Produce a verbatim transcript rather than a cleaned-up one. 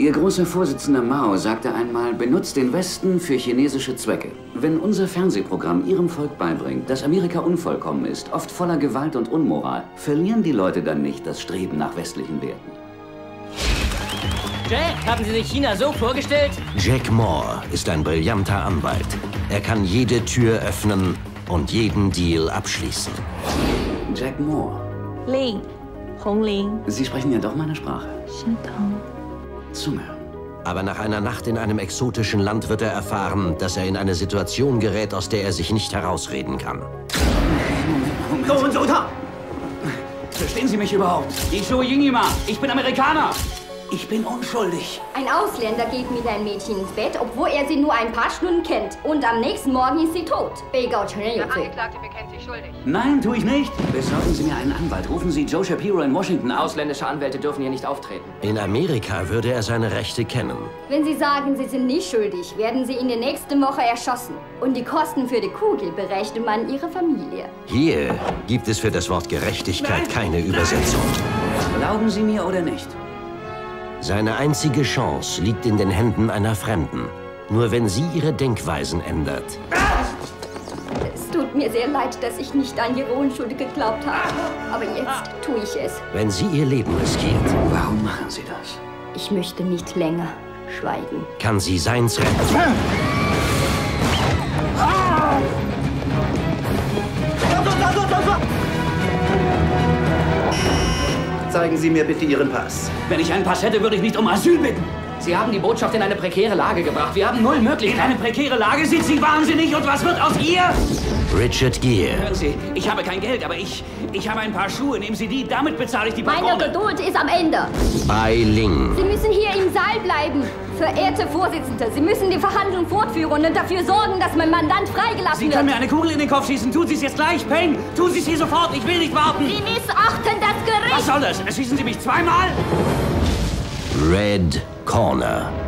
Ihr großer Vorsitzender Mao sagte einmal, benutzt den Westen für chinesische Zwecke. Wenn unser Fernsehprogramm Ihrem Volk beibringt, dass Amerika unvollkommen ist, oft voller Gewalt und Unmoral, verlieren die Leute dann nicht das Streben nach westlichen Werten. Jack, haben Sie sich China so vorgestellt? Jack Moore ist ein brillanter Anwalt. Er kann jede Tür öffnen und jeden Deal abschließen. Jack Moore. Ling. Hong Ling. Sie sprechen ja doch meine Sprache. Zunge. Aber nach einer Nacht in einem exotischen Land wird er erfahren, dass er in eine Situation gerät, aus der er sich nicht herausreden kann. Moment, Moment. Verstehen Sie mich überhaupt? Ich Zhou Yingyima. Ich bin Amerikaner. Ich bin unschuldig. Ein Ausländer geht mit einem Mädchen ins Bett, obwohl er sie nur ein paar Stunden kennt. Und am nächsten Morgen ist sie tot. Der Angeklagte bekennt sich schuldig. Nein, tue ich nicht. Besorgen Sie mir einen Anwalt. Rufen Sie Joe Shapiro in Washington an. Ausländische Anwälte dürfen hier nicht auftreten. In Amerika würde er seine Rechte kennen. Wenn Sie sagen, Sie sind nicht schuldig, werden Sie in der nächsten Woche erschossen. Und die Kosten für die Kugel berechnet man Ihrer Familie. Hier gibt es für das Wort Gerechtigkeit Nein. keine Übersetzung. Glauben Sie mir oder nicht? Seine einzige Chance liegt in den Händen einer Fremden. Nur wenn sie ihre Denkweisen ändert. Es tut mir sehr leid, dass ich nicht an Ihre Unschuld geglaubt habe. Aber jetzt tue ich es. Wenn sie ihr Leben riskiert. Warum machen Sie das? Ich möchte nicht länger schweigen. Kann sie seins retten. Zeigen Sie mir bitte Ihren Pass. Wenn ich einen Pass hätte, würde ich nicht um Asyl bitten. Sie haben die Botschaft in eine prekäre Lage gebracht. Wir haben null Möglichkeiten. In eine prekäre Lage? Sind Sie wahnsinnig? Und was wird aus ihr? Richard Gere. Hören Sie, ich habe kein Geld, aber ich, ich habe ein paar Schuhe. Nehmen Sie die, damit bezahle ich die Meine Patrone. Geduld ist am Ende. Bei Ling. Sie müssen hier im Saal bleiben. Verehrte Vorsitzende, Sie müssen die Verhandlung fortführen und dafür sorgen, dass mein Mandant freigelassen Sie wird. können mir eine Kugel in den Kopf schießen. Tun Sie es jetzt gleich, Payne. Tun Sie es hier sofort. Ich will nicht warten. Sie missachten das Gericht. Was soll das? Erschießen Sie mich zweimal? Red Corner.